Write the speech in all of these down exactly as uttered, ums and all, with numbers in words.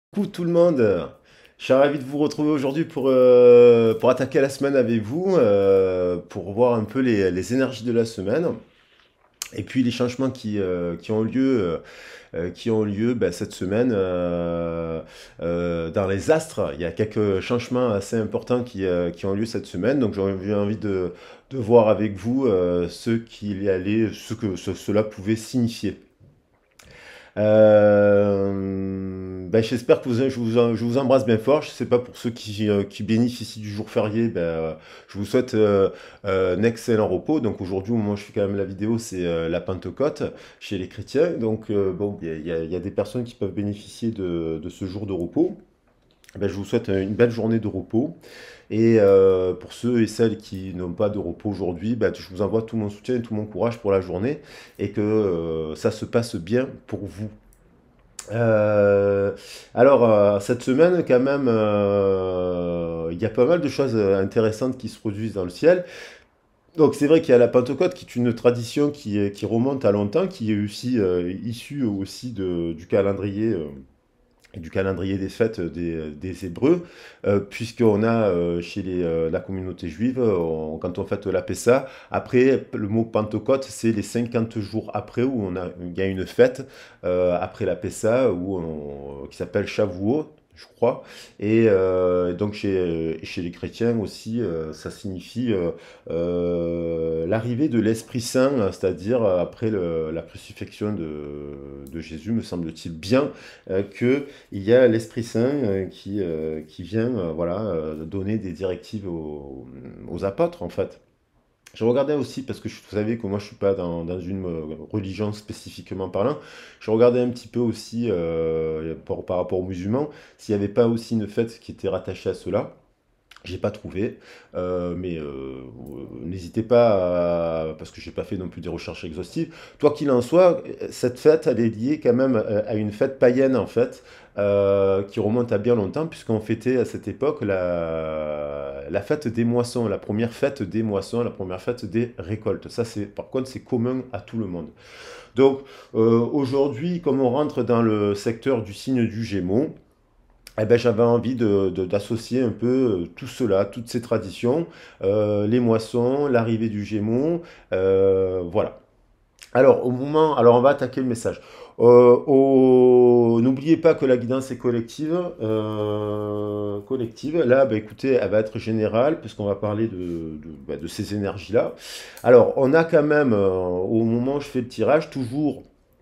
Coucou tout le monde, je suis ravi de vous retrouver aujourd'hui pour, euh, pour attaquer la semaine avec vous, euh, pour voir un peu les, les énergies de la semaine et puis les changements qui, euh, qui ont lieu, euh, qui ont lieu ben, cette semaine euh, euh, dans les astres. Il y a quelques changements assez importants qui, euh, qui ont lieu cette semaine, donc j'ai envie de, de voir avec vous euh, ce qu'il y allait, ce que ce- cela pouvait signifier. Euh, ben, j'espère que vous, je vous, je vous embrasse bien fort. Je sais pas pour ceux qui, euh, qui bénéficient du jour férié, ben, euh, je vous souhaite euh, euh, un excellent repos. Donc aujourd'hui, au moment où je fais quand même la vidéo, c'est euh, la Pentecôte chez les chrétiens. Donc euh, bon, il y a, il y a des personnes qui peuvent bénéficier de, de ce jour de repos. Ben, je vous souhaite une belle journée de repos. Et euh, pour ceux et celles qui n'ont pas de repos aujourd'hui, ben, je vous envoie tout mon soutien et tout mon courage pour la journée et que euh, ça se passe bien pour vous. Euh, alors, euh, cette semaine, quand même, euh, il y a pas mal de choses euh, intéressantes qui se produisent dans le ciel. Donc, c'est vrai qu'il y a la Pentecôte, qui est une tradition qui, est- qui remonte à longtemps, qui est aussi euh, issue aussi de- du calendrier. euh, du calendrier des fêtes des, des Hébreux, euh, puisqu'on a euh, chez les, euh, la communauté juive, on- quand on fête la Pessa, après le mot Pentecôte, c'est les cinquante jours après où on a, il y a une fête euh, après la Pessa où on- qui s'appelle Shavuot, je crois. Et euh, donc chez, chez les chrétiens aussi, euh, ça signifie euh, euh, l'arrivée de l'Esprit Saint, c'est-à-dire après le- la crucifixion de, de Jésus, me semble-t-il bien, euh, que il y a l'Esprit Saint euh, qui, euh, qui vient euh, voilà, euh, donner des directives aux, aux apôtres, en fait. Je regardais aussi, parce que je- vous savez que moi je suis pas dans, dans une euh, religion spécifiquement parlant, je regardais un petit peu aussi euh, par, par rapport aux musulmans, s'il n'y avait pas aussi une fête qui était rattachée à cela. J'ai pas trouvé, euh, mais euh, euh, n'hésitez pas, à- parce que j'ai pas fait non plus des recherches exhaustives. Toi qu'il en soit, cette fête, elle est liée quand même euh, à une fête païenne en fait, euh, qui remonte à bien longtemps, puisqu'on fêtait à cette époque la, la fête des moissons, la première fête des moissons, la première fête des récoltes. Ça, c'est par contre, c'est commun à tout le monde. Donc euh, aujourd'hui, comme on rentre dans le secteur du signe du Gémeaux, eh ben, j'avais envie de, de- d'associer un peu euh, tout cela, toutes ces traditions, euh, les moissons, l'arrivée du Gémeaux, euh, voilà. Alors, au moment, alors on va attaquer le message. Euh, au- N'oubliez pas que la guidance est collective. euh, collective. Là, bah, écoutez, elle va être générale, puisqu'on va parler de, de, bah, de ces énergies-là. Alors, on a quand même, euh, au moment où je fais le tirage, toujours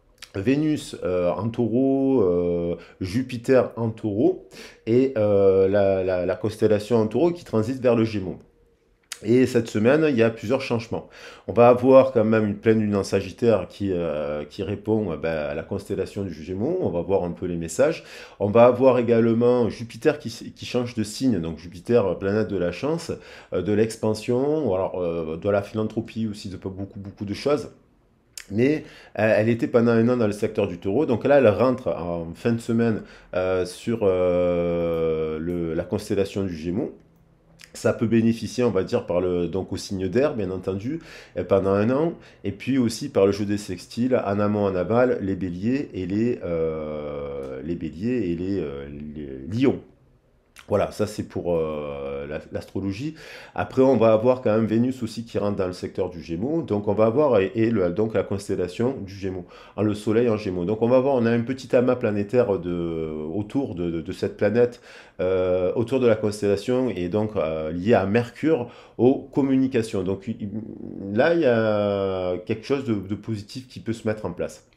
Vénus euh, en taureau, euh, Jupiter en taureau, et euh, la, la- la constellation en taureau qui transite vers le Gémeaux. Et cette semaine, il y a plusieurs changements. On va avoir quand même une pleine lune en Sagittaire qui, euh, qui répond euh, ben, à la constellation du Gémeaux. On va voir un peu les messages. On va avoir également Jupiter qui, qui change de signe. Donc Jupiter, planète de la chance, euh, de l'expansion, ou alors euh, de la philanthropie aussi, de beaucoup, beaucoup de choses. Mais euh, elle était pendant un an dans le secteur du taureau. Donc là, elle rentre en fin de semaine euh, sur euh, le- la constellation du Gémeaux. Ça peut bénéficier, on va dire, par le, donc au signe d'air, bien entendu, euh, pendant un an. Et puis aussi par le jeu des sextiles, en amont, en aval, les béliers et les, euh, les béliers et les, euh, les lions. Voilà, ça c'est pour euh, la- l'astrologie. Après, on va avoir quand même Vénus aussi qui rentre dans le secteur du Gémeaux. Donc, on va avoir et, et le- donc la constellation du Gémeaux, en le Soleil en Gémeaux. Donc, on va voir, on a un petit amas planétaire de, autour de, de- de cette planète, euh, autour de la constellation et donc euh, lié à Mercure aux communications. Donc, il- là, il y a quelque chose de de positif qui peut se mettre en place.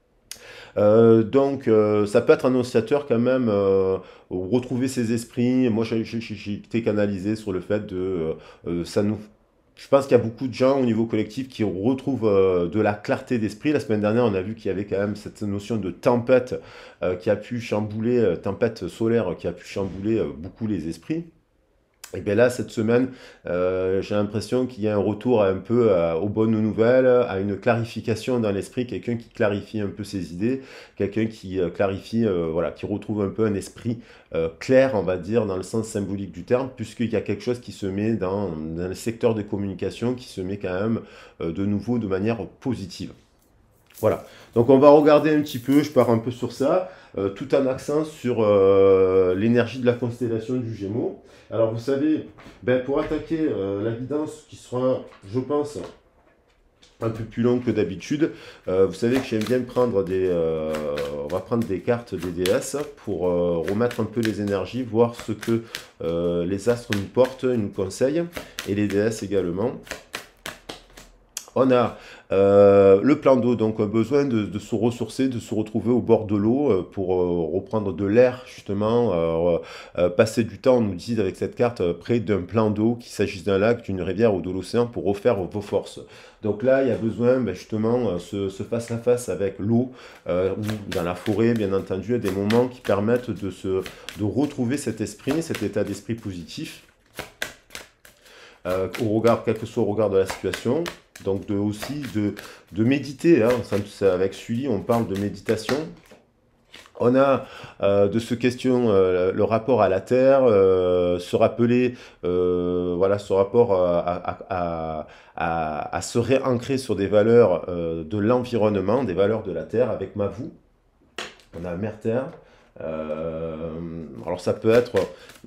Euh, donc, euh, ça peut être annonciateur quand même, euh, retrouver ses esprits. Moi, j'ai j'ai- j'ai été canalisé sur le fait de, euh, euh, ça nous, je pense qu'il y a beaucoup de gens au niveau collectif qui retrouvent euh, de la clarté d'esprit. La semaine dernière, on a vu qu'il y avait quand même cette notion de tempête euh, qui a pu chambouler, euh, tempête solaire qui a pu chambouler euh, beaucoup les esprits. Et bien là, cette semaine, euh, j'ai l'impression qu'il y a un retour un peu euh, aux bonnes nouvelles, à une clarification dans l'esprit, quelqu'un qui clarifie un peu ses idées, quelqu'un qui euh, clarifie, euh, voilà, qui retrouve un peu un esprit euh, clair, on va dire, dans le sens symbolique du terme, puisqu'il y a quelque chose qui se met dans, dans le secteur des communications, qui se met quand même euh, de nouveau de manière positive. Voilà. Donc on va regarder un petit peu, je pars un peu sur ça, euh, tout un accent sur euh, l'énergie de la constellation du Gémeaux. Alors vous savez, ben, pour attaquer euh, la guidance qui sera, je pense, un peu plus longue que d'habitude, euh, vous savez que j'aime bien prendre des, euh, on va prendre des cartes des déesses pour euh, remettre un peu les énergies, voir ce que euh, les astres nous portent, nous conseillent, et les déesses également. On a euh, le plan d'eau, donc euh, besoin de, de se ressourcer, de se retrouver au bord de l'eau euh, pour euh, reprendre de l'air, justement, euh, euh, passer du temps, on nous dit avec cette carte, euh, près d'un plan d'eau, qu'il s'agisse d'un lac, d'une rivière ou de l'océan, pour refaire vos forces. Donc là, il y a besoin, ben, justement, euh, ce, ce face-à-face avec l'eau, euh, ou dans la forêt, bien entendu, des moments qui permettent de, se, de retrouver cet esprit, cet état d'esprit positif, euh, au regard, quel que soit au regard de la situation. Donc de, aussi de, de méditer, hein. Ça, avec Sully on parle de méditation. On a euh, de ce question euh, le rapport à la terre, euh, se rappeler, euh, voilà, ce rapport à, à, à, à, à se réancrer sur des valeurs euh, de l'environnement, des valeurs de la terre avec Mavou. On a Mère Terre. Euh, alors ça peut être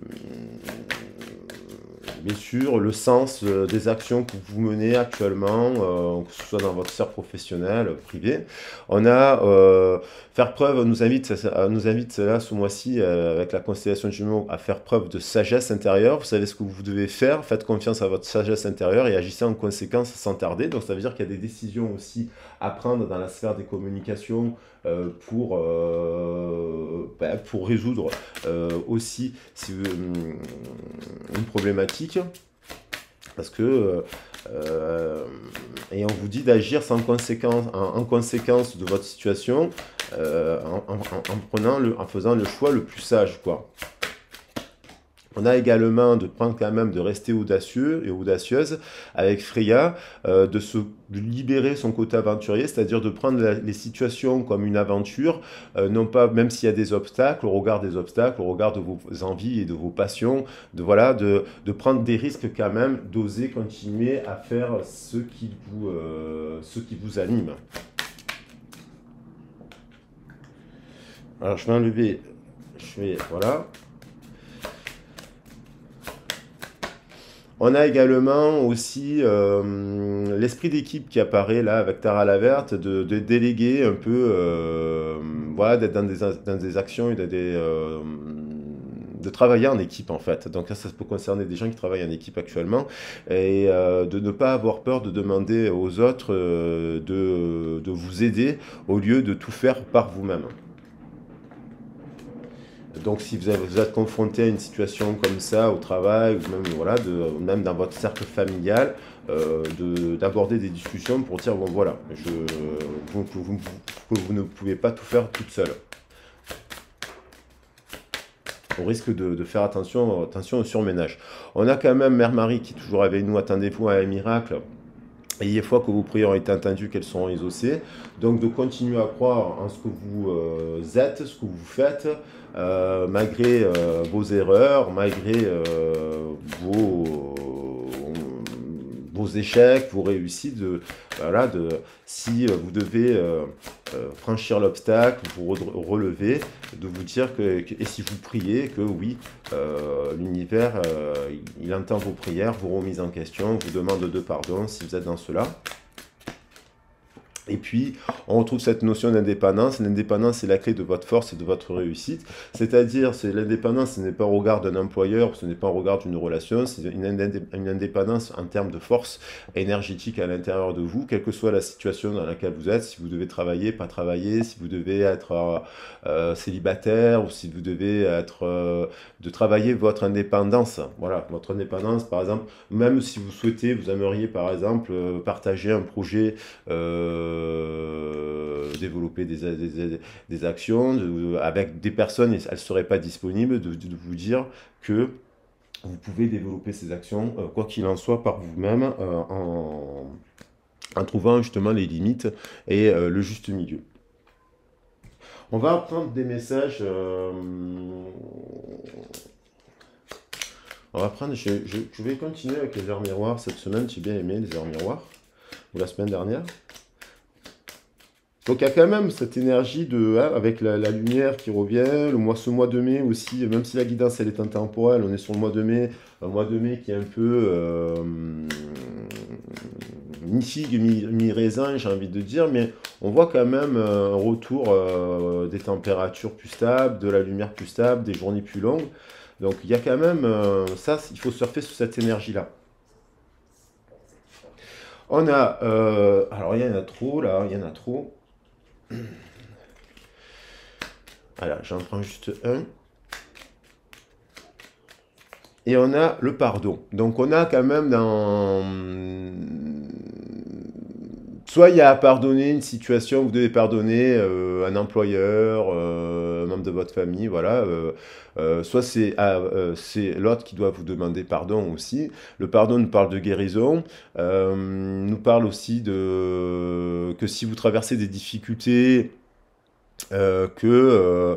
bien sûr, le sens euh, des actions que vous menez actuellement, euh, que ce soit dans votre sphère professionnelle, privée. On a euh, faire preuve, nous invite, nous invite là ce mois-ci euh, avec la constellation de Jumeaux à faire preuve de sagesse intérieure. Vous savez ce que vous devez faire, faites confiance à votre sagesse intérieure et agissez en conséquence sans tarder. Donc ça veut dire qu'il y a des décisions aussi à prendre dans la sphère des communications euh, pour, euh, ben, pour résoudre euh, aussi si, euh, une problématique. Parce que, euh, et on vous dit d'agir sans conséquence, en, en conséquence de votre situation, euh, en, en, en, prenant le, en faisant le choix le plus sage, quoi. On a également de prendre quand même de rester audacieux et audacieuse avec Freya, euh, de se de libérer son côté aventurier, c'est-à-dire de prendre la, les situations comme une aventure, euh, non pas même s'il y a des obstacles, au regard des obstacles, au regard de vos envies et de vos passions, de voilà, de, de prendre des risques quand même, d'oser continuer à faire ce qui vous, euh, ce qui vous anime. Alors je vais enlever, je vais voilà. On a également aussi euh, l'esprit d'équipe qui apparaît là avec Tara Laverte, de, de déléguer un peu, euh, voilà, d'être dans des, dans des actions et de, des, euh, de travailler en équipe en fait. Donc ça, ça peut concerner des gens qui travaillent en équipe actuellement et euh, de ne pas avoir peur de demander aux autres euh, de, de vous aider au lieu de tout faire par vous-même. Donc si vous, avez, vous êtes confronté à une situation comme ça au travail, ou même, voilà, de, même dans votre cercle familial, euh, d'aborder des discussions pour dire, bon voilà, je, vous, vous, vous, vous ne pouvez pas tout faire toute seule. On risque de, de faire attention, attention au surménage. On a quand même Mère Marie qui est toujours avec nous, attendez-vous à un miracle. Ayez foi que vos prières ont été entendues, qu'elles seront exaucées. Donc de continuer à croire en ce que vous euh, êtes, ce que vous faites, euh, malgré euh, vos erreurs, malgré euh, vos, vos échecs, vos réussites. De, voilà, de, si vous devez euh, euh, franchir l'obstacle, vous relever, de vous dire que, que, et si vous priez, que oui, euh, l'univers, euh, il entend vos prières, vos remises en question, vous demande de pardon si vous êtes dans cela. Et puis, on retrouve cette notion d'indépendance. L'indépendance, c'est la clé de votre force et de votre réussite. C'est-à-dire, c'est l'indépendance, ce n'est pas au regard d'un employeur, ce n'est pas au regard d'une relation, c'est une, une indépendance en termes de force énergétique à l'intérieur de vous, quelle que soit la situation dans laquelle vous êtes, si vous devez travailler, pas travailler, si vous devez être euh, euh, célibataire, ou si vous devez être euh, de travailler votre indépendance. Voilà, votre indépendance, par exemple, même si vous souhaitez, vous aimeriez, par exemple, euh, partager un projet euh, Euh, développer des, des, des actions de, avec des personnes, elles ne seraient pas disponibles, de, de, vous dire que vous pouvez développer ces actions, euh, quoi qu'il en soit, par vous-même, euh, en, en trouvant justement les limites et euh, le juste milieu. On va apprendre des messages. Euh, on va prendre, je, je, je vais continuer avec les heures miroirs cette semaine. J'ai bien aimé les heures miroirs, ou la semaine dernière. Donc il y a quand même cette énergie de, hein, avec la, la lumière qui revient, le mois, ce mois de mai aussi, même si la guidance elle est intemporelle, on est sur le mois de mai, un mois de mai qui est un peu euh, mi-figue, mi- mi-raisin, j'ai envie de dire, mais on voit quand même euh, un retour euh, des températures plus stables, de la lumière plus stable, des journées plus longues. Donc il y a quand même euh, ça, il faut surfer sur cette énergie-là. On a, euh, alors il y en a trop là, il y en a trop. Voilà, j'en prends juste un. Et on a le pardon. Donc on a quand même dans... Soit il y a à pardonner une situation, vous devez pardonner euh, un employeur, euh, un membre de votre famille, voilà. Euh, euh, soit c'est ah, euh, c'est l'autre qui doit vous demander pardon aussi. Le pardon nous parle de guérison, euh, nous parle aussi de que si vous traversez des difficultés, euh, que euh,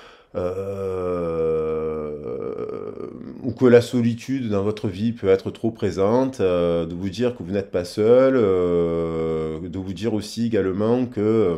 euh, ou que la solitude dans votre vie peut être trop présente, euh, de vous dire que vous n'êtes pas seul, euh, de vous dire aussi également que euh,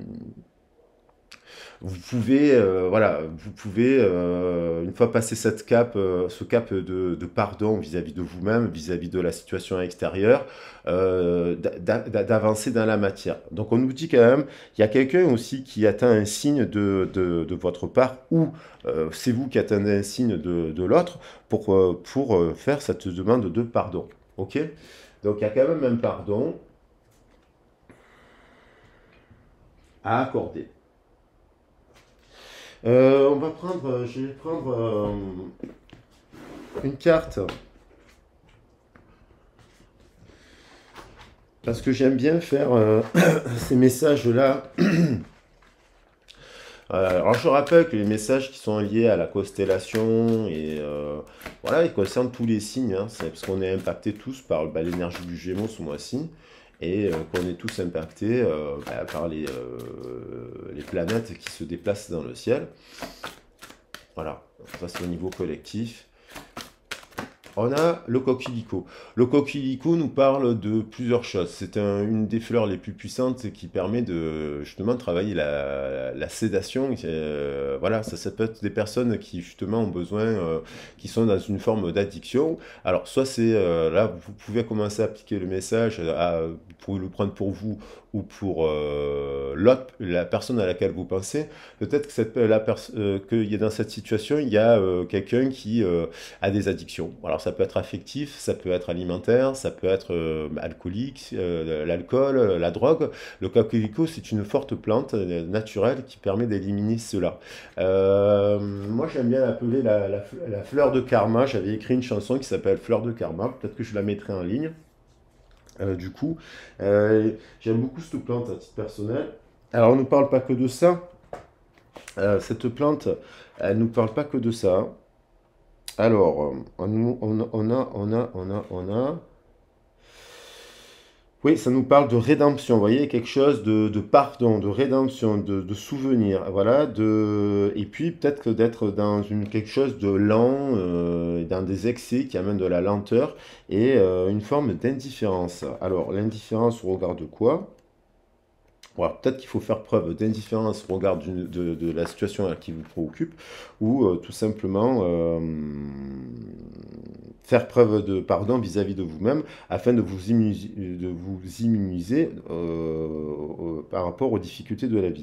vous pouvez, euh, voilà, vous pouvez, euh, une fois passé cette cap, euh, ce cap de, de pardon vis-à-vis de vous-même, vis-à-vis de la situation extérieure, euh, d'a- d'a- d'avancer dans la matière. Donc on nous dit quand même, il y a quelqu'un aussi qui atteint un signe de, de, de votre part, ou euh, c'est vous qui attendez un signe de, de l'autre pour, euh, pour euh, faire cette demande de pardon. Ok? Donc il y a quand même un pardon à accorder. Euh, on va prendre, je vais prendre euh, une carte parce que j'aime bien faire euh, ces messages-là. Euh, alors je rappelle que les messages qui sont liés à la constellation et euh, voilà, ils concernent tous les signes, hein. C'est parce qu'on est impactés tous par bah, l'énergie du Gémeaux ce mois-ci et euh, qu'on est tous impactés euh, bah, par les, euh, les planètes qui se déplacent dans le ciel. Voilà, ça c'est au niveau collectif. On a le coquelicot. Le coquelicot nous parle de plusieurs choses. C'est un- une des fleurs les plus puissantes qui permet de justement de travailler la, la sédation. Euh, voilà, ça, ça peut être des personnes qui justement ont besoin, euh, qui sont dans une forme d'addiction. Alors, soit c'est euh, là, vous pouvez commencer à appliquer le message, à, vous pouvez le prendre pour vous ou pour euh, l'autre, la personne à laquelle vous pensez. Peut-être que cette, la pers- euh, qu'il y a dans cette situation, il y a euh, quelqu'un qui euh, à des addictions. Alors ça peut être affectif, ça peut être alimentaire, ça peut être euh, alcoolique, euh, l'alcool, euh, la drogue. Le cocorico, c'est une forte plante euh, naturelle qui permet d'éliminer cela. Euh, moi, j'aime bien l'appeler la, la, la fleur de karma. J'avais écrit une chanson qui s'appelle Fleur de karma. Peut-être que je la mettrai en ligne. Euh, du coup, euh, j'aime beaucoup cette plante à titre personnel. Alors, on ne parle pas que de ça. Euh, cette plante, elle ne nous parle pas que de ça. Alors, euh, on, on a, on a, on a, on a, on a. Oui, ça nous parle de rédemption, vous voyez, quelque chose de, de pardon, de rédemption, de, de souvenir, voilà, de... et puis peut-être que d'être dans une, quelque chose de lent, euh, dans des excès qui amènent de la lenteur et euh, une forme d'indifférence. Alors, l'indifférence au regard de quoi? Bon, alors, peut-être qu'il faut faire preuve d'indifférence au regard d'une- de, de la situation qui vous préoccupe, ou euh, tout simplement euh, faire preuve de pardon vis-à-vis de vous-même afin de vous immuniser, de vous immuniser euh, euh, par rapport aux difficultés de la vie.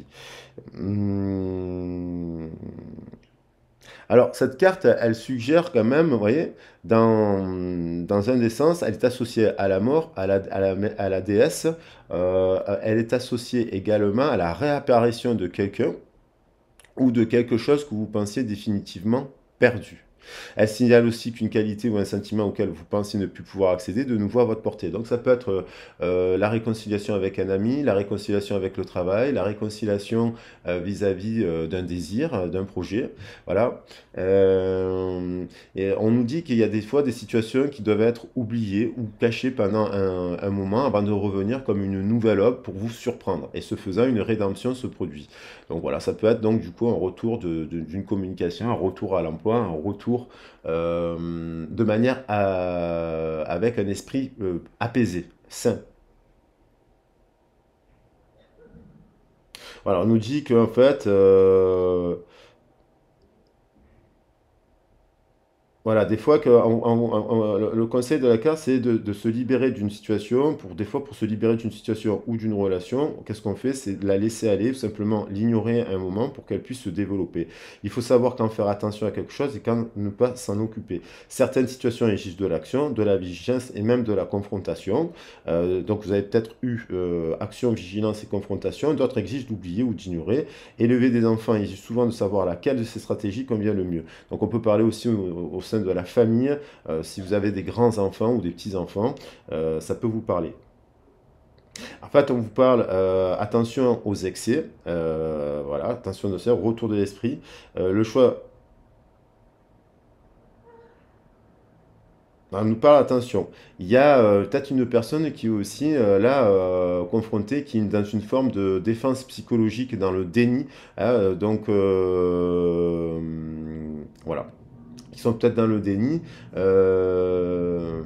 Hum, alors, cette carte, elle suggère quand même, vous voyez, dans, dans un des sens, elle est associée à la mort, à la, à la, à la déesse. Euh, elle est associée également à la réapparition de quelqu'un ou de quelque chose que vous pensiez définitivement perdu. Elle signale aussi qu'une qualité ou un sentiment auquel vous pensez ne plus pouvoir accéder de nouveau à votre portée. Donc ça peut être euh, la réconciliation avec un ami, la réconciliation avec le travail, la réconciliation euh, vis-à-vis euh, d'un désir, euh, d'un projet. Voilà. Euh, et on nous dit qu'il y a des fois des situations qui doivent être oubliées ou cachées pendant un, un moment avant de revenir comme une nouvelle œuvre pour vous surprendre. Et ce faisant, une rédemption se produit. Donc voilà, ça peut être donc du coup un retour de- de- d'une communication, un retour à l'emploi, un retour euh, de manière à- avec un esprit euh, apaisé, sain. Voilà, on nous dit qu'en fait, euh, voilà, des fois, que, en- en- en- le le conseil de la carte, c'est de, de se libérer d'une situation. Pour, des fois, pour se libérer d'une situation ou d'une relation, qu'est-ce qu'on fait? C'est de la laisser aller, tout simplement l'ignorer un moment pour qu'elle puisse se développer. Il faut savoir quand faire attention à quelque chose et quand ne pas s'en occuper. Certaines situations exigent de l'action, de la vigilance et même de la confrontation. Euh, donc, vous avez peut-être eu euh, action, vigilance et confrontation. D'autres exigent d'oublier ou d'ignorer. Élever des enfants exige souvent de savoir laquelle de ces stratégies convient le mieux. Donc on peut parler aussi au, au sein de la famille, euh, si vous avez des grands-enfants ou des petits-enfants, euh, ça peut vous parler. En fait, on vous parle, euh, attention aux excès, euh, voilà, attention de ça, retour de l'esprit. Euh, le choix, on nous parle, attention, il y a euh, peut-être une personne qui est aussi euh, là euh, confrontée, qui est dans une forme de défense psychologique, dans le déni, hein, euh, donc euh, voilà, qui sont peut-être dans le déni. Euh,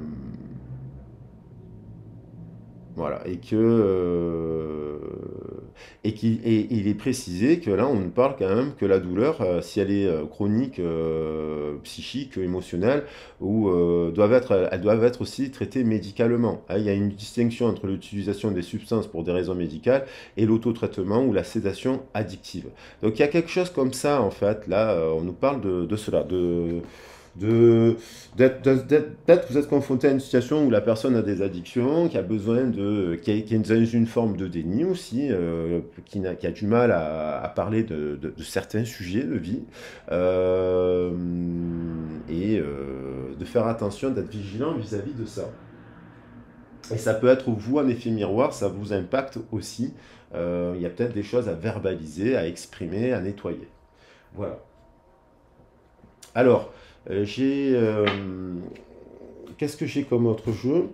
voilà, et que euh, et qu'il et il est précisé que là, on nous parle quand même que la douleur, euh, si elle est euh, chronique, euh, psychique, émotionnelle, ou euh, doivent être, elles doivent être aussi traitées médicalement. Hein, il y a une distinction entre l'utilisation des substances pour des raisons médicales et l'autotraitement ou la sédation addictive. Donc il y a quelque chose comme ça en fait. Là, euh, on nous parle de, de cela, de de d'être, d'être- d'être- peut-être vous êtes confronté à une situation où la personne a des addictions, qui a besoin de, qui, est qui est dans une forme de déni aussi, euh, qui, n'a- qui a du mal à, à parler de, de- de certains sujets de vie, euh, et euh, de faire attention, d'être vigilant vis-à-vis de ça. Et ça peut être vous un effet miroir, ça vous impacte aussi. Euh, il y a peut-être des choses à verbaliser, à exprimer, à nettoyer. Voilà. Alors, euh, j'ai. euh, Qu'est-ce que j'ai comme autre jeu?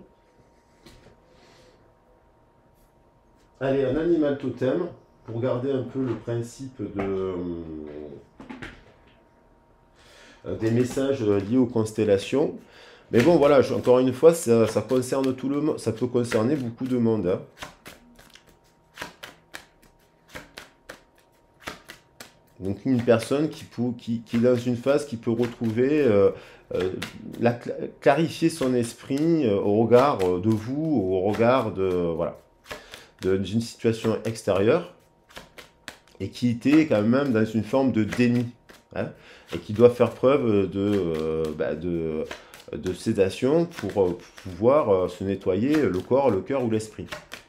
Allez, un animal totem, pour garder un peu le principe de, euh, des messages euh, liés aux constellations. Mais bon, voilà, je- encore une fois, ça, ça concerne tout le monde, ça peut concerner beaucoup de monde, hein. Donc une personne qui, peut, qui, qui est dans une phase qui peut retrouver, euh, euh, la, clarifier son esprit euh, au regard euh, de vous, au regard de, voilà, de- d'une situation extérieure, et qui était quand même dans une forme de déni, hein, et qui doit faire preuve de, euh, bah, de, de sédation pour euh, pouvoir euh, se nettoyer le corps, le cœur ou l'esprit.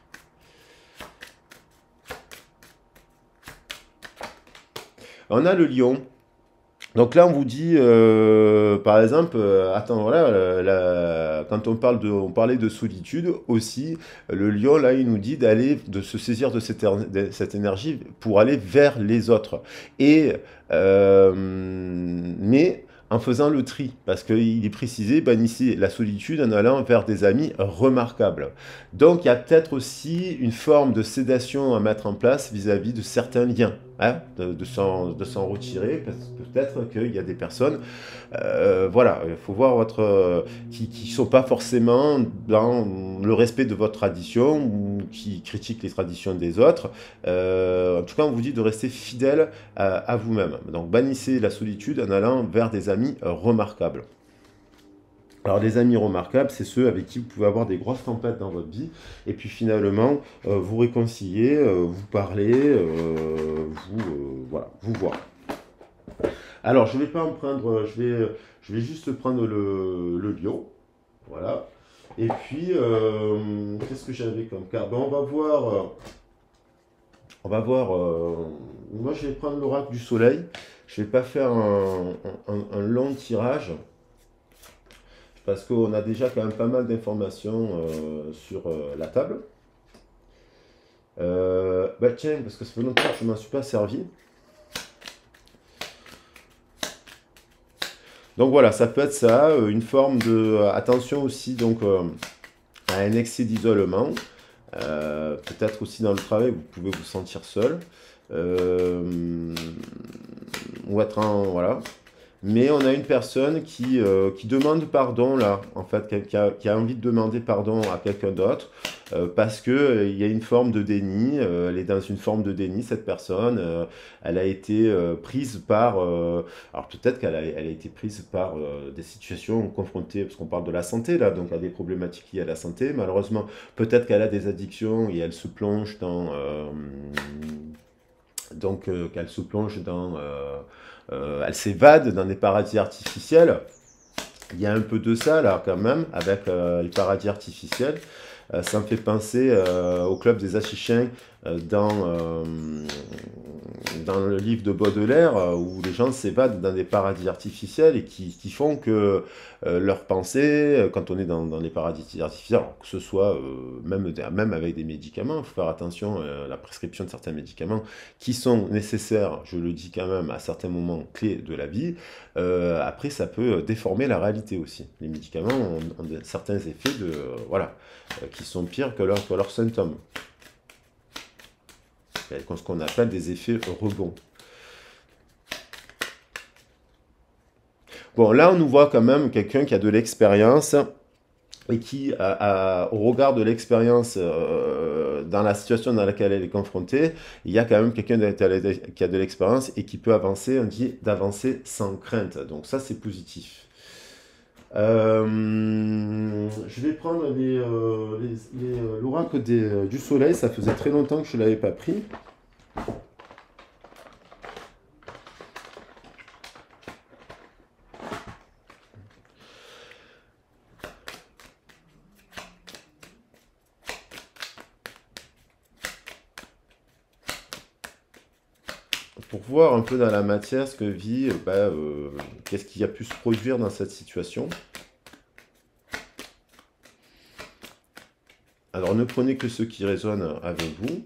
On a le lion. Donc là, on vous dit, euh, par exemple, euh, attends, voilà, la- la- quand on parle de, on parlait de solitude aussi, le lion, là, il nous dit d'aller, de se saisir de cette, er- de cette énergie pour aller vers les autres. Et, euh, mais en faisant le tri, parce qu'il est précisé, bannissez la solitude en allant vers des amis remarquables. Donc, il y a peut-être aussi une forme de sédation à mettre en place vis-à-vis de certains liens, hein, de, de s'en de s'en retirer, parce que peut-être qu'il y a des personnes, euh, voilà, il faut voir votre, euh, qui ne sont pas forcément dans le respect de votre tradition ou qui critiquent les traditions des autres. Euh, en tout cas, on vous dit de rester fidèle à, à vous-même. Donc, bannissez la solitude en allant vers des amis euh, remarquables. Alors, les amis remarquables, c'est ceux avec qui vous pouvez avoir des grosses tempêtes dans votre vie, et puis finalement, euh, vous réconcilier, euh, vous parler, euh, vous, euh, voilà, vous voir. Alors, je ne vais pas en prendre, je vais, je vais juste prendre le, le lion, voilà. Et puis, euh, qu'est-ce que j'avais comme carte? Ben, on va voir, euh, on va voir, euh, moi je vais prendre l'oracle du soleil, je ne vais pas faire un, un- un long tirage, parce qu'on a déjà quand même pas mal d'informations euh, sur euh, la table. Euh, bah tiens, parce que ça fait longtemps que je ne m'en suis pas servi. Donc voilà, ça peut être ça, euh, une forme de... euh, attention aussi donc euh, à un excès d'isolement. Euh, peut-être aussi dans le travail, vous pouvez vous sentir seul. Euh, ou être en... Voilà. Mais on a une personne qui, euh, qui demande pardon, là, en fait, qui a, qui a- qui a envie de demander pardon à quelqu'un d'autre, euh, parce que euh, il y a une forme de déni, euh, elle est dans une forme de déni, cette personne, euh, elle a été euh, prise par, euh, alors peut-être qu'elle a, elle a été prise par euh, des situations confrontées, parce qu'on parle de la santé, là, donc à des problématiques liées à la santé, malheureusement, peut-être qu'elle a des addictions et elle se plonge dans... euh, donc euh, qu'elle se plonge dans... euh, euh, elle s'évade dans des paradis artificiels. Il y a un peu de ça là quand même avec euh, les paradis artificiels. Euh, ça me fait penser euh, au club des Achichens euh, dans, euh, dans le livre de Baudelaire euh, où les gens s'évadent dans des paradis artificiels et qui, qui font que euh, leurs pensées, euh, quand on est dans, dans les paradis artificiels, alors que ce soit euh, même, même avec des médicaments, il faut faire attention à la prescription de certains médicaments qui sont nécessaires, je le dis quand même, à certains moments clés de la vie. Euh, après, ça peut déformer la réalité aussi. Les médicaments ont, ont certains effets de, euh, voilà, euh, qui sont pires que, leur, que leurs symptômes. Ce qu'on appelle des effets rebonds. Bon, là, on nous voit quand même quelqu'un qui a de l'expérience et qui, a, a, au regard de l'expérience euh, dans la situation dans laquelle elle est confrontée, il y a quand même quelqu'un qui a de l'expérience et qui peut avancer, on dit d'avancer sans crainte. Donc ça, c'est positif. Euh, je vais prendre euh, l'oracle euh, du soleil, ça faisait très longtemps que je ne l'avais pas pris. Pour voir un peu dans la matière ce que vit, bah, euh, qu'est-ce qui a pu se produire dans cette situation. Alors ne prenez que ce qui résonne avec vous.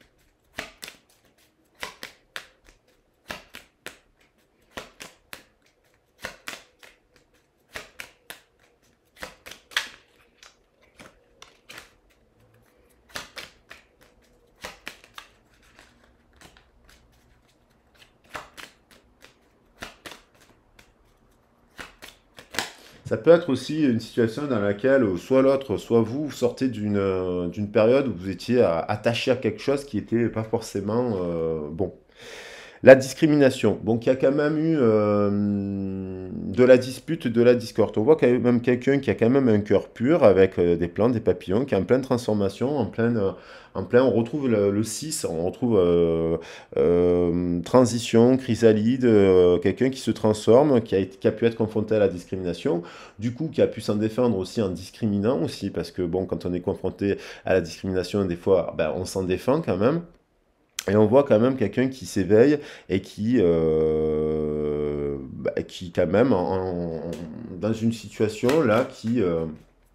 Ça peut être aussi une situation dans laquelle euh, soit l'autre, soit vous, vous sortez d'une euh, d'une période où vous étiez euh, attaché à quelque chose qui n'était pas forcément euh, bon. La discrimination. Donc il y a quand même eu euh, de la dispute, de la discorde. On voit quand même quelqu'un qui a quand même un cœur pur avec euh, des plantes, des papillons, qui est en pleine transformation, en pleine, euh, en plein, on retrouve le, le six, on retrouve euh, euh, transition, chrysalide, euh, quelqu'un qui se transforme, qui a, qui a pu être confronté à la discrimination, du coup qui a pu s'en défendre aussi en discriminant aussi, parce que bon, quand on est confronté à la discrimination, des fois, ben, on s'en défend quand même. Et on voit quand même quelqu'un qui s'éveille et qui, euh, bah, qui quand même, en- en- dans une situation là, qui, euh,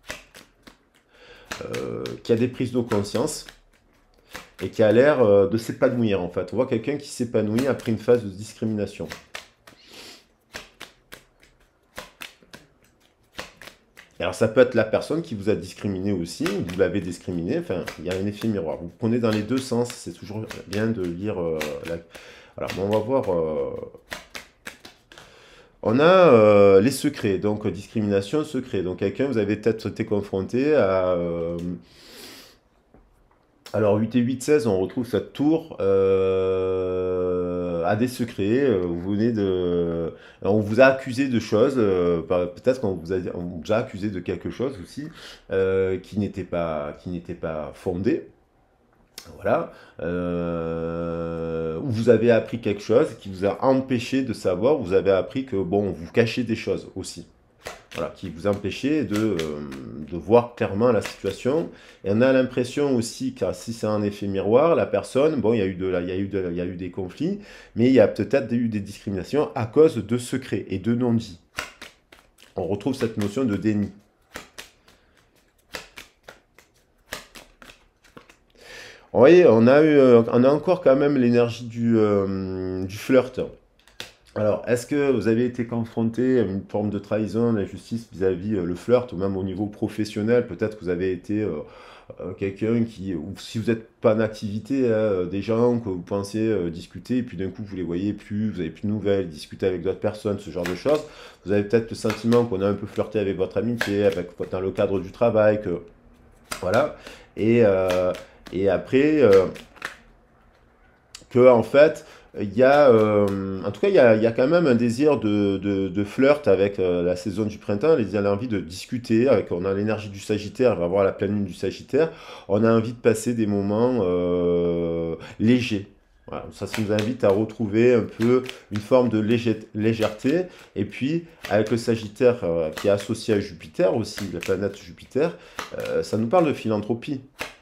euh, qui a des prises de conscience et qui a l'air euh, de s'épanouir en fait. On voit quelqu'un qui s'épanouit après une phase de discrimination. Alors ça peut être la personne qui vous a discriminé aussi, ou vous l'avez discriminé, enfin il y a un effet miroir. Vous prenez dans les deux sens, c'est toujours bien de lire euh, la... Voilà, bon, on va voir... euh, On a euh, les secrets, donc euh, discrimination, secret. Donc quelqu'un, vous avez peut-être été confronté à... euh, alors huit et huit, seize, on retrouve cette tour euh, à des secrets. euh, Vous venez de... On vous a accusé de choses, euh, par- peut-être qu'on vous a, on vous a accusé de quelque chose aussi, euh, qui n'était pas, qui n'était pas fondé. Voilà. Euh, où vous avez appris quelque chose qui vous a empêché de savoir, vous avez appris que, bon, vous cachez des choses aussi. Voilà, qui vous empêchait de, euh, de voir clairement la situation. Et on a l'impression aussi, car si c'est un effet miroir, la personne, bon, il y a eu, de la- il y a eu, de- il y a eu des conflits, mais il y a peut-être eu des discriminations à cause de secrets et de non-dits. On retrouve cette notion de déni. Oui, on a eu, euh, on a encore quand même l'énergie du, euh, du flirt. Alors, est-ce que vous avez été confronté à une forme de trahison, d'injustice vis-à-vis euh, le flirt, ou même au niveau professionnel? Peut-être que vous avez été euh, euh, quelqu'un qui, ou si vous n'êtes pas en activité, hein, euh, des gens que vous pensiez euh, discuter, et puis d'un coup vous les voyez plus, vous avez plus de nouvelles, discuter avec d'autres personnes, ce genre de choses. Vous avez peut-être le sentiment qu'on a un peu flirté avec votre amitié, avec, dans le cadre du travail, que voilà. Et, euh, et après, euh, que en fait, il y a, euh, en tout cas, il y a, il y a quand même un désir de, de, de flirt avec euh, la saison du printemps. Il y a envie de discuter. Avec, on a l'énergie du Sagittaire, on va voir la pleine lune du Sagittaire. On a envie de passer des moments euh, légers. Voilà, ça, ça nous invite à retrouver un peu une forme de légé- légèreté. Et puis, avec le Sagittaire euh, qui est associé à Jupiter aussi, la planète Jupiter, euh, ça nous parle de philanthropie.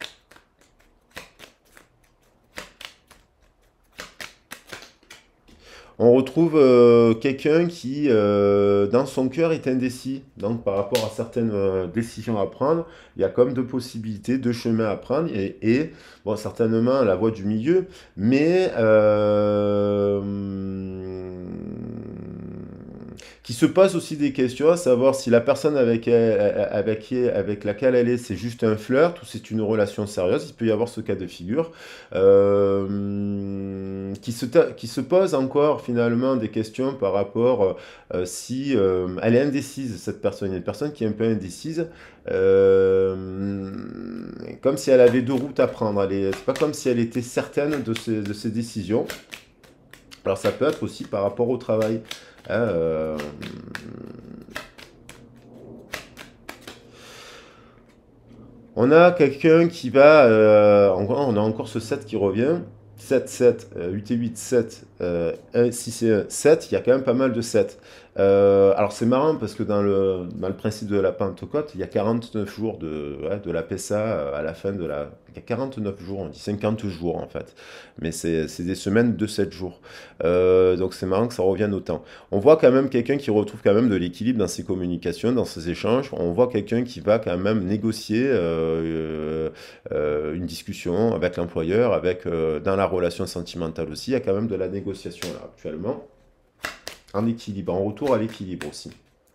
On retrouve euh, quelqu'un qui, euh, dans son cœur, est indécis. Donc, par rapport à certaines euh, décisions à prendre, il y a comme deux possibilités, deux chemins à prendre, et, et, bon, certainement la voie du milieu, mais euh, qui se pose aussi des questions, à savoir si la personne avec, elle- avec, qui- avec laquelle elle est, c'est juste un flirt ou c'est une relation sérieuse. Il peut y avoir ce cas de figure. Euh, qui se, ta- qui se pose encore finalement des questions par rapport euh, si euh, elle est indécise, cette personne. Il y a une personne qui est un peu indécise, euh, comme si elle avait deux routes à prendre. Elle est- C'est pas comme si elle était certaine de ses, de ses décisions. Alors ça peut être aussi par rapport au travail. Hein, euh, On a quelqu'un qui va, euh, encore- on a encore ce sept qui revient. sept, sept, euh, huit et huit, sept, euh, un, six et un, sept, il y a quand même pas mal de sept. Euh, alors c'est marrant parce que dans le, dans le principe de la Pentecôte, il y a quarante-neuf jours de, ouais, de la Pessa euh, à la fin de la... Il y a quarante-neuf jours, on dit cinquante jours en fait. Mais c'est c'est des semaines de sept jours. Euh, donc c'est marrant que ça revienne autant. On voit quand même quelqu'un qui retrouve quand même de l'équilibre dans ses communications, dans ses échanges. On voit quelqu'un qui va quand même négocier euh, euh, une discussion avec l'employeur, avec euh, dans la relation sentimentale aussi. Il y a quand même de la négociation là actuellement, en équilibre, en retour à l'équilibre aussi.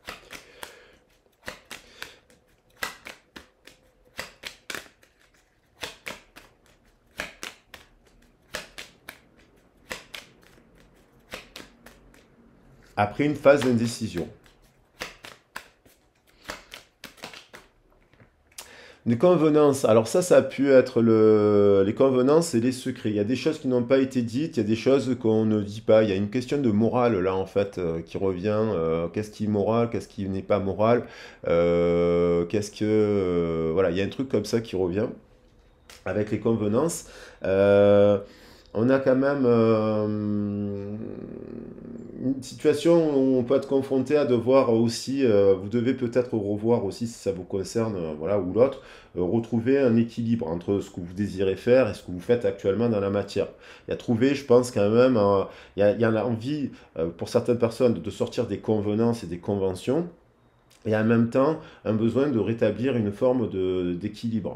Après une phase d'indécision. Les convenances, alors ça, ça a pu être le... les convenances et les secrets. Il y a des choses qui n'ont pas été dites, il y a des choses qu'on ne dit pas. Il y a une question de morale là en fait euh, qui revient. Euh, qu'est-ce qui est moral, qu'est-ce qui n'est pas moral, euh, qu'est-ce que... euh, voilà, il y a un truc comme ça qui revient avec les convenances. Euh, on a quand même euh, une situation où on peut être confronté à devoir aussi, euh, vous devez peut-être revoir aussi si ça vous concerne, euh, voilà, ou l'autre, euh, retrouver un équilibre entre ce que vous désirez faire et ce que vous faites actuellement dans la matière. Il y a trouvé, je pense quand même, euh, il y a, il y a l'envie euh, pour certaines personnes de sortir des convenances et des conventions, et en même temps un besoin de rétablir une forme de- d'équilibre.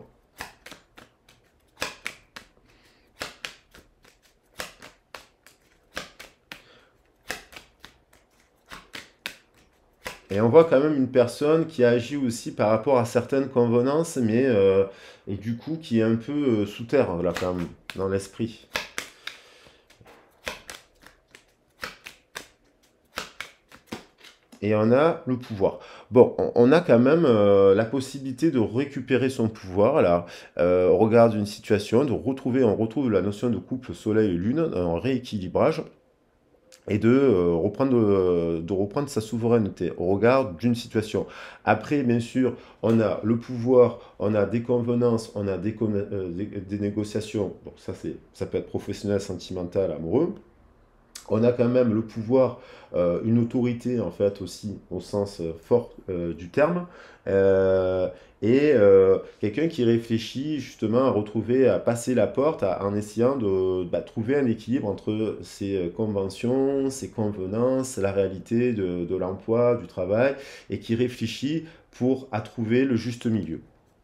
Et on voit quand même une personne qui agit aussi par rapport à certaines convenances, mais euh, et du coup qui est un peu euh, sous terre, là, quand même, dans l'esprit. Et on a le pouvoir. Bon, on, on a quand même euh, la possibilité de récupérer son pouvoir, là. Euh, on regarde une situation, de retrouver, on retrouve la notion de couple soleil-lune, un rééquilibrage et de, euh, reprendre, euh, de reprendre sa souveraineté au regard d'une situation. Après, bien sûr, on a le pouvoir, on a des convenances, on a des, con- euh, des, des négociations. Donc ça, c'est, ça peut être professionnel, sentimental, amoureux. On a quand même le pouvoir, euh, une autorité en fait aussi au sens euh, fort euh, du terme, euh, et euh, quelqu'un qui réfléchit justement à retrouver, à passer la porte à- en essayant de bah, trouver un équilibre entre ces euh, conventions, ces convenances, la réalité de, de l'emploi, du travail, et qui réfléchit pour à trouver le juste milieu.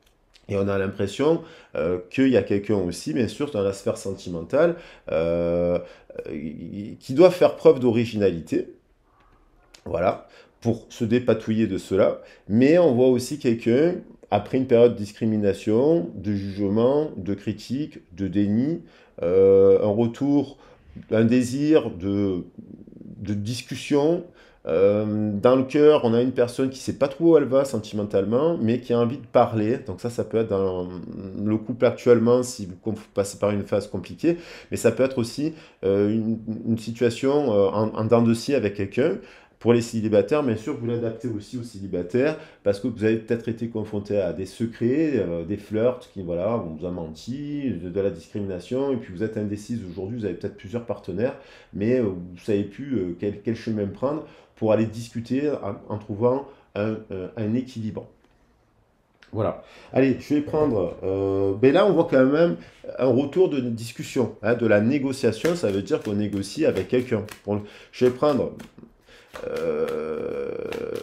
Et on a l'impression euh, qu'il y a quelqu'un aussi, bien sûr, dans la sphère sentimentale, euh, euh, qui doit faire preuve d'originalité, voilà, pour se dépatouiller de cela. Mais on voit aussi quelqu'un, après une période de discrimination, de jugement, de critique, de déni, euh, un retour, un désir de, de discussion. Euh, dans le cœur, on a une personne qui sait pas trop où elle va sentimentalement, mais qui a envie de parler. Donc ça, ça peut être dans le couple actuellement, si vous passez par une phase compliquée, mais ça peut être aussi euh, une, une situation euh, en, en dents de scie avec quelqu'un. Pour les célibataires, bien sûr, vous l'adaptez aussi aux célibataires, parce que vous avez peut-être été confronté à des secrets, euh, des flirts qui, voilà, on vous a menti, de, de la discrimination, et puis vous êtes indécise aujourd'hui, vous avez peut-être plusieurs partenaires, mais euh, vous ne savez plus euh, quel, quel chemin prendre pour aller discuter en, en trouvant un, un, un équilibre. Voilà. Allez, je vais prendre. Euh, ben là, on voit quand même un retour de discussion, hein, de la négociation. Ça veut dire qu'on négocie avec quelqu'un. Bon, je vais prendre. euh,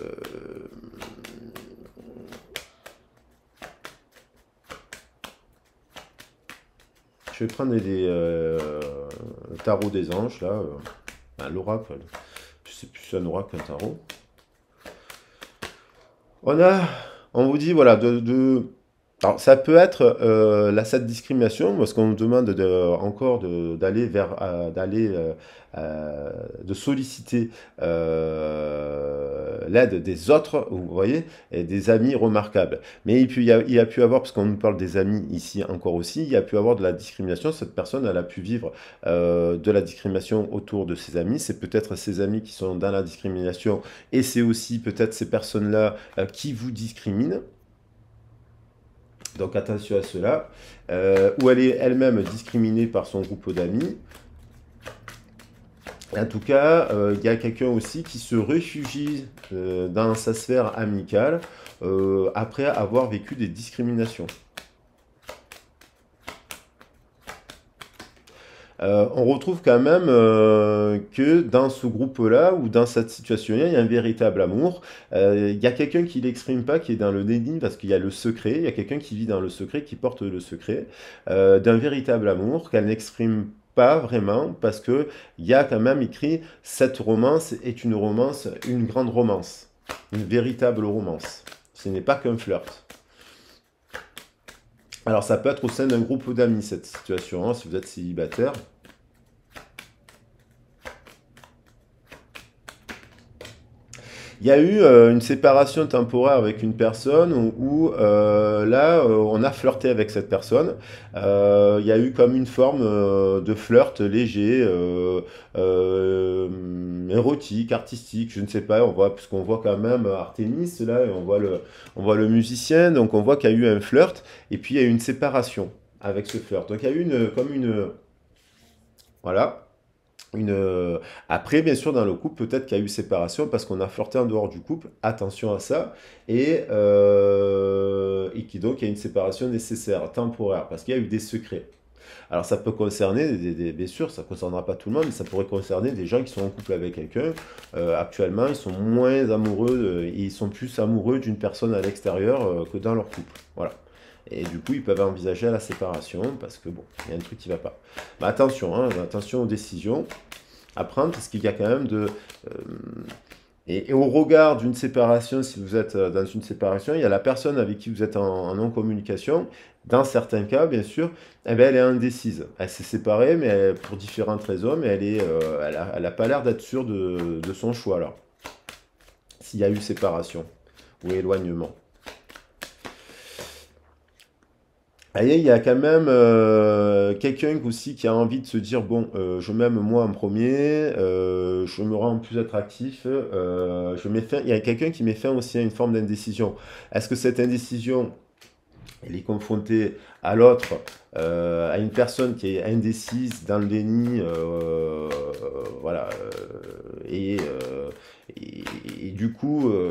je vais prendre des, euh, le tarot des anges, là. euh, ben, l'oracle. Je sais plus si c'est un oracle qu'un tarot. On a, on vous dit, voilà, de, de- alors ça peut être euh, la cette discrimination, parce qu'on nous demande de- encore de- d'aller vers, euh, d'aller, euh, euh, de solliciter euh, l'aide des autres, vous voyez, et des amis remarquables. Mais il, peut y a, il y a pu avoir, parce qu'on nous parle des amis ici encore aussi, il y a pu avoir de la discrimination. Cette personne, elle a pu vivre euh, de la discrimination autour de ses amis. C'est peut-être ses amis qui sont dans la discrimination, et c'est aussi peut-être ces personnes-là euh, qui vous discriminent. Donc attention à cela. Euh, ou elle est elle-même discriminée par son groupe d'amis. En tout cas, euh, il y a quelqu'un aussi qui se réfugie euh, dans sa sphère amicale euh, après avoir vécu des discriminations. Euh, on retrouve quand même euh, que dans ce groupe-là, ou dans cette situation-là, il y a un véritable amour. Euh, il y a quelqu'un qui l'exprime pas, qui est dans le déni, parce qu'il y a le secret. Il y a quelqu'un qui vit dans le secret, qui porte le secret euh, d'un véritable amour qu'elle n'exprime pas vraiment, parce que il y a quand même écrit cette romance est une romance, une grande romance, une véritable romance. Ce n'est pas qu'un flirt. Alors ça peut être au sein d'un groupe d'amis cette situation, hein, si vous êtes célibataire. Il y a eu euh, une séparation temporaire avec une personne où, où, euh, là, euh, on a flirté avec cette personne. Euh, il y a eu comme une forme euh, de flirt léger, euh, euh, érotique, artistique, je ne sais pas. On voit, puisqu'on voit quand même Artemis là, et on voit le, on voit le musicien, donc on voit qu'il y a eu un flirt, et puis il y a eu une séparation avec ce flirt. Donc il y a eu une, comme une, voilà. Une, euh, Après, bien sûr, dans le couple, peut-être qu'il y a eu séparation parce qu'on a flirté en dehors du couple. Attention à ça. Et, euh, et qui donc il y a une séparation nécessaire, temporaire, parce qu'il y a eu des secrets. Alors ça peut concerner, des, des- bien sûr, ça ne concernera pas tout le monde, mais ça pourrait concerner des gens qui sont en couple avec quelqu'un. Euh, actuellement, ils sont moins amoureux, de- ils sont plus amoureux d'une personne à l'extérieur euh, que dans leur couple. Voilà. Et du coup, ils peuvent envisager la séparation parce que bon, il y a un truc qui ne va pas. Mais attention, hein, attention aux décisions à prendre parce qu'il y a quand même de. euh, et, et au regard d'une séparation, si vous êtes euh, dans une séparation, il y a la personne avec qui vous êtes en, en non-communication. Dans certains cas, bien sûr, eh ben, elle est indécise. Elle s'est séparée, mais elle- pour différentes raisons, mais elle est, euh, elle a, elle a pas l'air d'être sûre de, de son choix là. S'il y a eu séparation ou éloignement. Ah, il y a quand même euh, quelqu'un aussi qui a envie de se dire, bon, euh, je m'aime moi en premier, euh, je me rends plus attractif, euh, je mets fin- il y a quelqu'un qui met fin aussi à une forme d'indécision. Est-ce que cette indécision, elle est confrontée à l'autre, euh, à une personne qui est indécise, dans le déni, euh, voilà, euh, et, euh, et- et du coup, euh,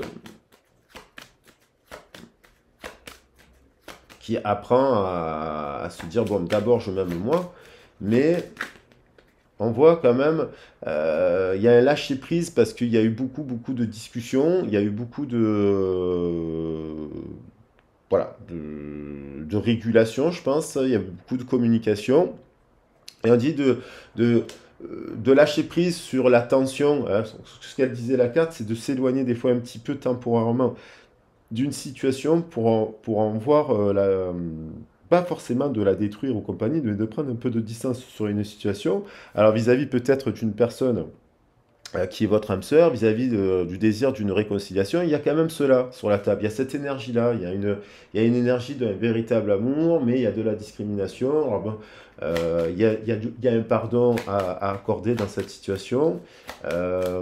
qui apprend à, à se dire, bon, d'abord je m'aime moi, mais on voit quand même, euh, il y a un lâcher-prise parce qu'il y a eu beaucoup, beaucoup de discussions, il y a eu beaucoup de, voilà, de, de régulation, je pense. Il y a beaucoup de communication. Et on dit de, de, euh, de lâcher prise sur la tension. Hein. Ce qu'elle disait la carte, c'est de s'éloigner des fois un petit peu temporairement d'une situation pour en, pour en voir euh, la, euh, pas forcément de la détruire ou compagnie, mais de prendre un peu de distance sur une situation. Alors vis-à-vis peut-être d'une personne euh, qui est votre âme sœur, vis-à-vis de- du désir d'une réconciliation, il y a quand même cela sur la table. Il y a cette énergie-là, il y a une, il y a une énergie d'un véritable amour, mais il y a de la discrimination. Alors bon, euh, il y a, il y a du- il y a un pardon à, à accorder dans cette situation. Euh,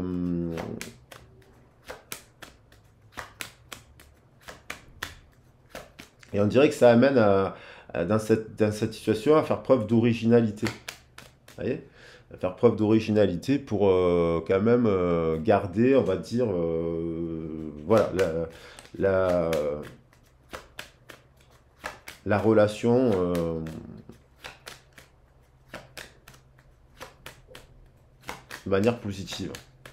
et on dirait que ça amène à, à- dans cette, dans cette situation à faire preuve d'originalité. Vous voyez? À faire preuve d'originalité pour euh, quand même euh, garder, on va dire, euh, voilà, la, la, la relation euh, de manière positive.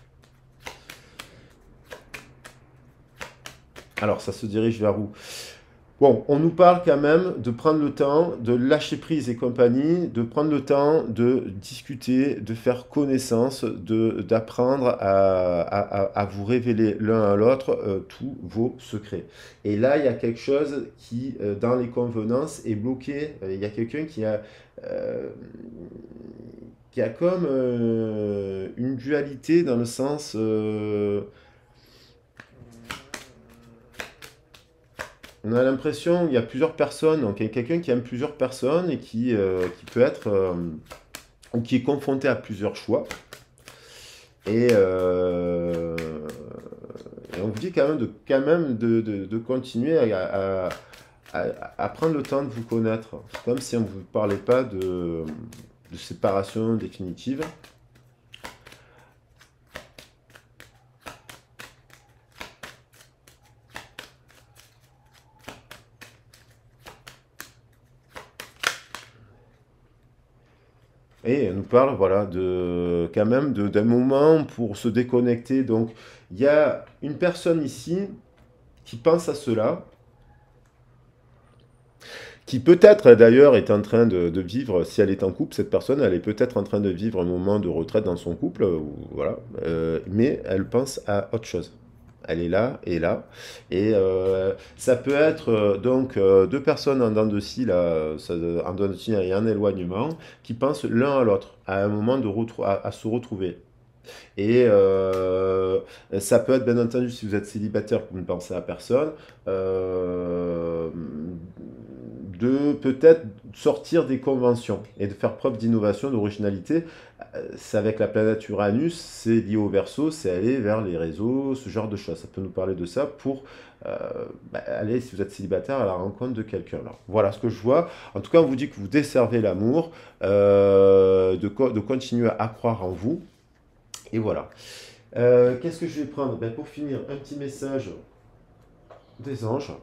Alors, ça se dirige vers où? Bon, on nous parle quand même de prendre le temps de lâcher prise et compagnie, de prendre le temps de discuter, de faire connaissance, de d'apprendre à, à- à- à vous révéler l'un à l'autre euh, tous vos secrets. Et là, il y a quelque chose qui, euh, dans les convenances, est bloqué. Euh, Il y a quelqu'un qui a, euh, qui a comme euh, une dualité dans le sens... euh, On a l'impression qu'il y a plusieurs personnes, donc il y a quelqu'un qui aime plusieurs personnes et qui, euh, qui peut être, euh, ou qui est confronté à plusieurs choix. Et, euh, et on vous dit quand même de, quand même de, de- de continuer à, à- à- à prendre le temps de vous connaître. C'est comme si on ne vous parlait pas de, de séparation définitive. Et elle nous parle, voilà, de, quand même de- d'un moment pour se déconnecter. Donc, il y a une personne ici qui pense à cela, qui peut-être d'ailleurs est en train de, de vivre, si elle est en couple, cette personne, elle est peut-être en train de vivre un moment de retraite dans son couple, ou, voilà, euh, mais elle pense à autre chose. Elle est là et là. Et euh, ça peut être euh, donc euh, deux personnes en dents de scie, là, ça- en dents de scie et en éloignement, qui pensent l'un à l'autre, à un moment de retrou- à, à se retrouver. Et euh, ça peut être, bien entendu, si vous êtes célibataire, vous ne pensez à personne, euh, de peut-être sortir des conventions et de faire preuve d'innovation, d'originalité. Euh, C'est avec la planète Uranus, c'est lié au Verseau, c'est aller vers les réseaux, ce genre de choses. Ça peut nous parler de ça pour euh, bah, aller, si vous êtes célibataire, à la rencontre de quelqu'un. Alors, voilà ce que je vois. En tout cas, on vous dit que vous desservez l'amour, euh, de, co- de continuer à croire en vous. Et voilà. Euh, Qu'est-ce que je vais prendre? Ben, pour finir, un petit message des anges.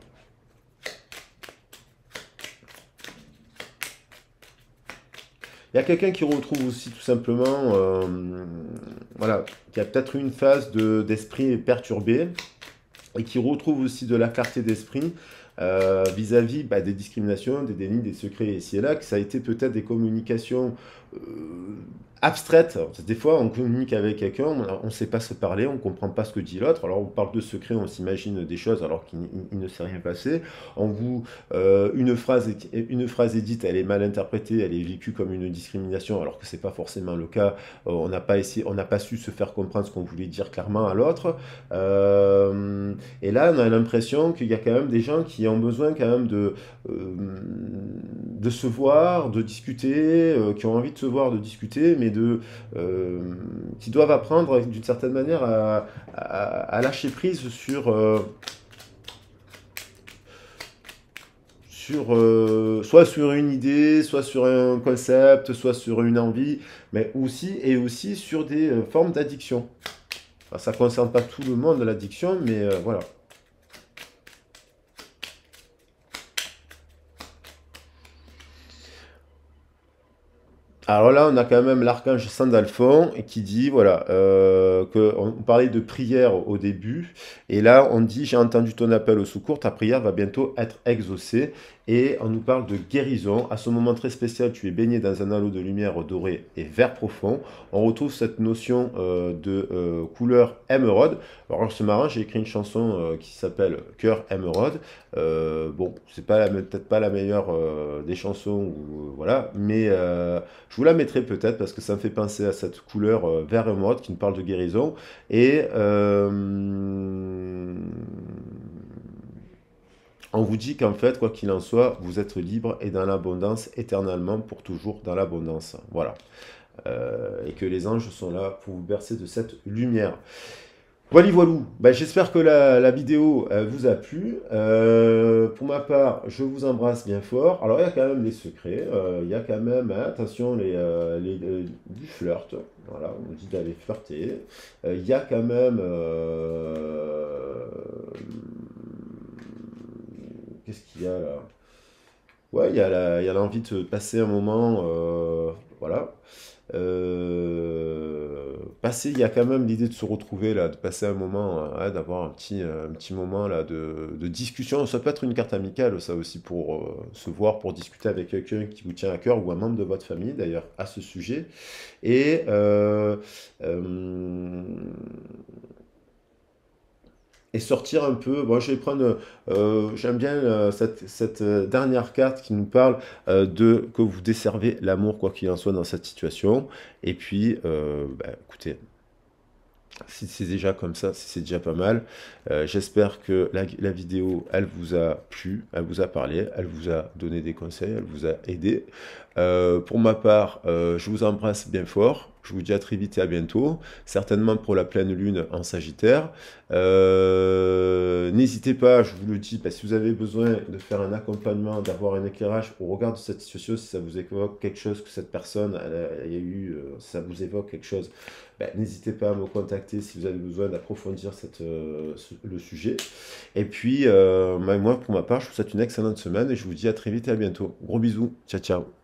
Il y a quelqu'un qui retrouve aussi tout simplement, euh, voilà, qui a peut-être eu une phase de- d'esprit perturbé et qui retrouve aussi de la clarté d'esprit euh, vis-à-vis bah, des discriminations, des dénis, des secrets ici et là, que ça a été peut-être des communications euh, abstraites. Alors, des fois, on communique avec quelqu'un, on ne sait pas se parler, on ne comprend pas ce que dit l'autre. Alors, on parle de secrets, on s'imagine des choses alors qu'il il- il ne s'est rien passé. On vous, euh, une phrase, est- une phrase est dite, elle est mal interprétée, elle est vécue comme une discrimination, alors que c'est pas forcément le cas. Euh, on n'a pas essayé, on n'a pas su se faire comprendre ce qu'on voulait dire clairement à l'autre. Euh, et là, on a l'impression qu'il y a quand même des gens qui ont besoin quand même de, euh, de se voir, de discuter, euh, qui ont envie de se voir, de discuter, mais de, euh, qui doivent apprendre d'une certaine manière à, à- à lâcher prise sur, euh, sur euh, soit sur une idée, soit sur un concept, soit sur une envie, mais aussi et aussi sur des euh, formes d'addiction. Alors, ça ne concerne pas tout le monde l'addiction, mais euh, voilà. Alors là, on a quand même l'archange Sandalphon et qui dit, voilà, euh, que on parlait de prière au début, et là on dit, j'ai entendu ton appel au secours, ta prière va bientôt être exaucée, et on nous parle de guérison. À ce moment très spécial, tu es baigné dans un halo de lumière doré et vert profond. On retrouve cette notion euh, de euh, couleur émeraude. Alors c'est marrant, j'ai écrit une chanson euh, qui s'appelle Cœur émeraude. Euh, bon, c'est pas la- peut-être pas la meilleure euh, des chansons, ou, euh, voilà, mais euh, je vous la mettrai peut-être parce que ça me fait penser à cette couleur euh, vert émeraude qui nous parle de guérison. Et euh, on vous dit qu'en fait, quoi qu'il en soit, vous êtes libre et dans l'abondance éternellement pour toujours dans l'abondance. Voilà. Euh, et que les anges sont là pour vous bercer de cette lumière. Voilà, voilou. Ben, j'espère que la, la vidéo euh, vous a plu. Euh, pour ma part, je vous embrasse bien fort. Alors, il y a quand même des secrets. Euh, il y a quand même, hein, attention, les, euh, les, euh, du flirt. Voilà, on nous dit d'aller flirter. Euh, il y a quand même... euh, Qu'est-ce qu'il y a là? Ouais, il y a la- il y a l'envie de passer un moment, euh, voilà. Euh, passer, il y a quand même l'idée de se retrouver là, de passer un moment, euh, ouais, d'avoir un petit, euh, un petit moment là de, de discussion. Ça peut être une carte amicale, ça aussi, pour euh, se voir, pour discuter avec quelqu'un qui vous tient à cœur ou un membre de votre famille d'ailleurs à ce sujet. Et euh, euh, et sortir un peu. Bon, je vais prendre, euh, j'aime bien euh, cette, cette, euh, dernière carte qui nous parle euh, de que vous desservez l'amour, quoi qu'il en soit, dans cette situation. Et puis, euh, bah, écoutez, si c'est déjà comme ça, si c'est déjà pas mal. Euh, j'espère que la, la vidéo, elle vous a plu, elle vous a parlé, elle vous a donné des conseils, elle vous a aidé. Euh, pour ma part, euh, je vous embrasse bien fort. Je vous dis à très vite et à bientôt, certainement pour la pleine lune en Sagittaire. Euh, n'hésitez pas, je vous le dis, bah, si vous avez besoin de faire un accompagnement, d'avoir un éclairage au regard de cette situation, si ça vous évoque quelque chose que cette personne, elle a, elle a eu, euh, ça vous évoque quelque chose, bah, n'hésitez pas à me contacter si vous avez besoin d'approfondir cette, euh, ce- le sujet. Et puis, euh, moi, pour ma part, je vous souhaite une excellente semaine et je vous dis à très vite et à bientôt. Gros bisous, ciao ciao.